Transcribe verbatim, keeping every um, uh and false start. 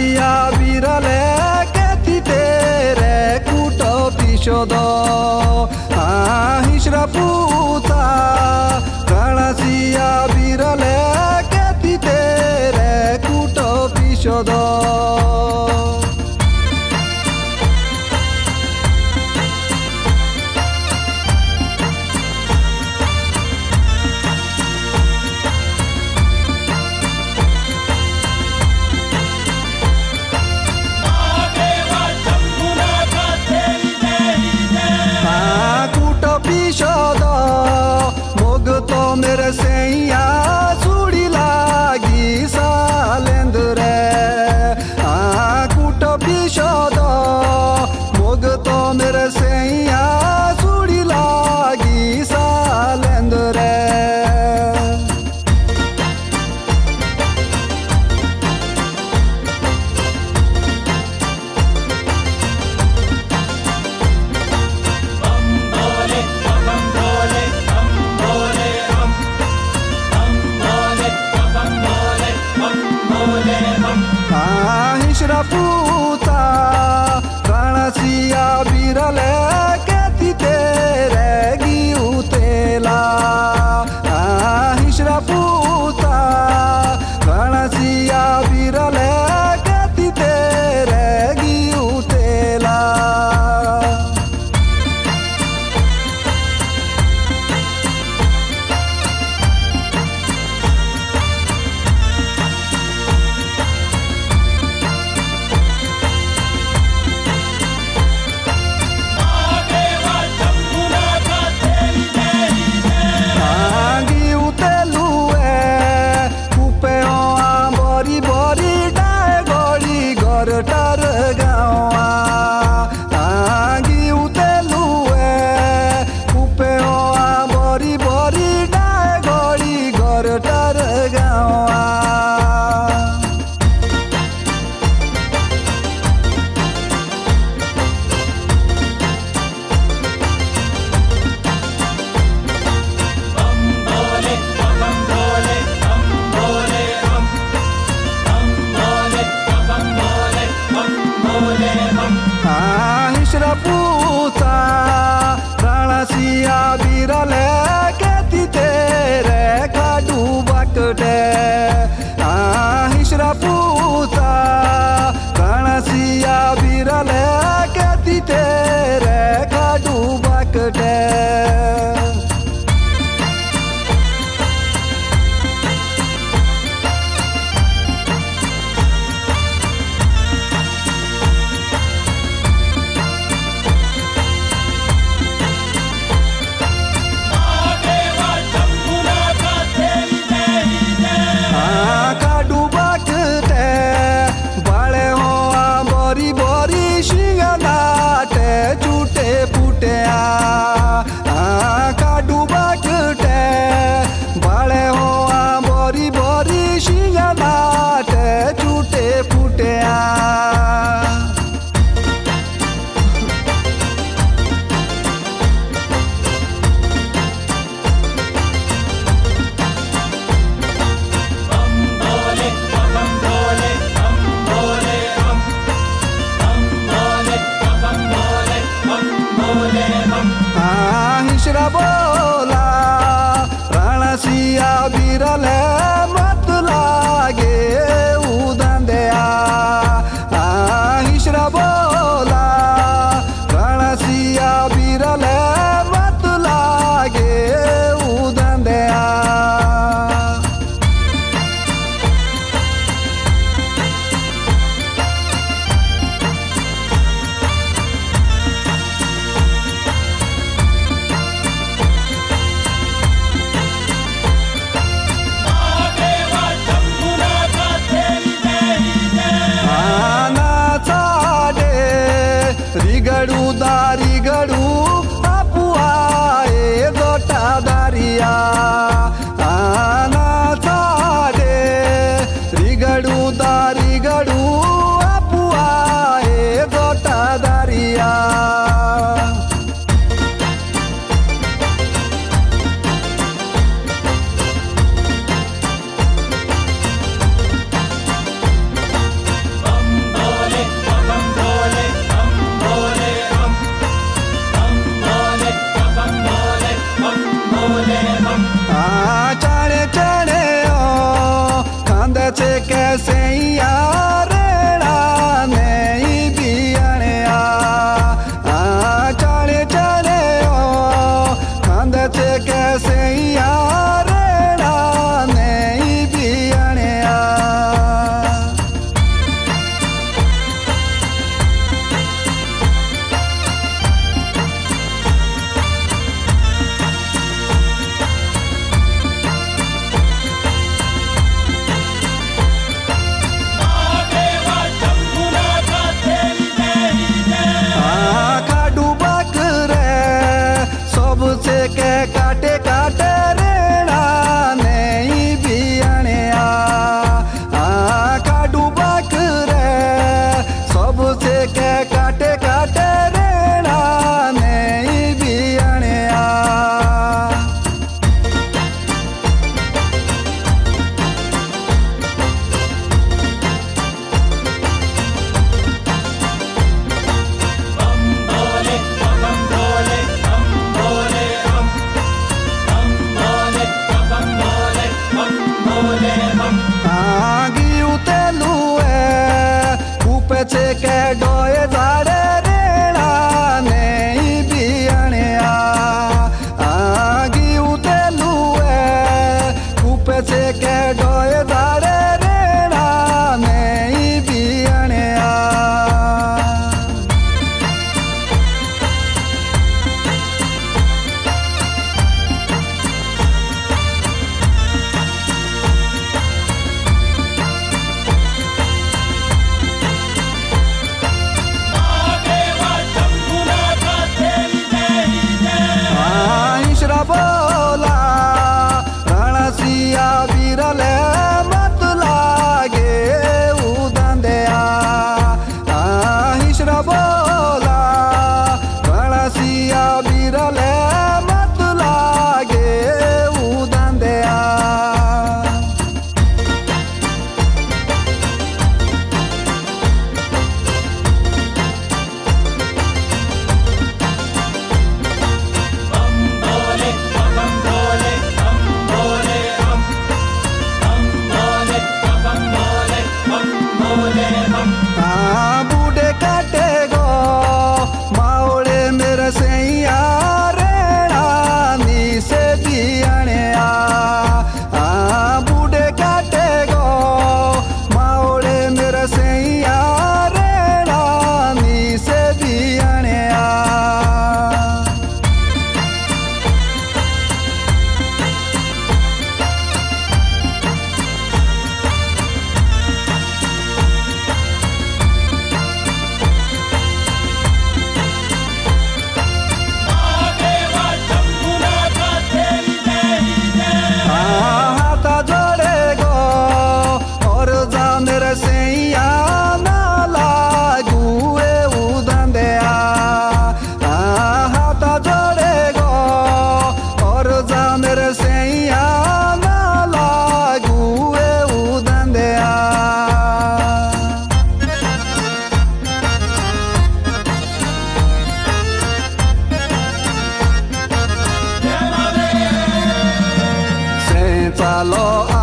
কাণাচিয়া বিরলে কেতিতে রে কুট পিছদ আহিসরা পুতা কাণাচিয়া বিরলে কেতিতে রে কুট পিছদ मेरे सैया चूड़ी लागी सालेंद रे आ कूट पिछद मोग तो मेरे सैया चूड़ी लागी सालेंद रे আহিসরা পুতা কাণাচিয়া বিরলে কেতিতে রে গিউতেলা আহিসরা পুতা কাণাচিয়া বিরলে কেতিতে রে গিউতেলা टर गावा आगी उतेलुए कुपे बरी बरी डाय गड़ी घर टर गावा আহিসরা পুতা কাণাচিয়া বিরলে কেতিতে রে কাডু বাকটে আহিসরা পুতা কাণাচিয়া বিরলে কেতিতে রে কাডু বাকটে bari bari shinga के डोए जाड़े रेणा नहीं बियाणिया आगी उते लुए कूपे से के डोए जाड़े रेणा नहीं बियाणिया बोला रणसिया बिरले मत लागे उदंदया हिश्र बोला रणसिया बिरले मत लागे उदंदया बूढ़े काटे गो माओड़े मेरे सैया रेणा नी से बियाणिया बूढ़े काटे गो माओड़े मेरे सैया रेणा नी से बियाणिया सैया ना लागुए उदंदया हाथ जोड़े गो और जा मेरे सैया ना लागुए उदंदया से चालो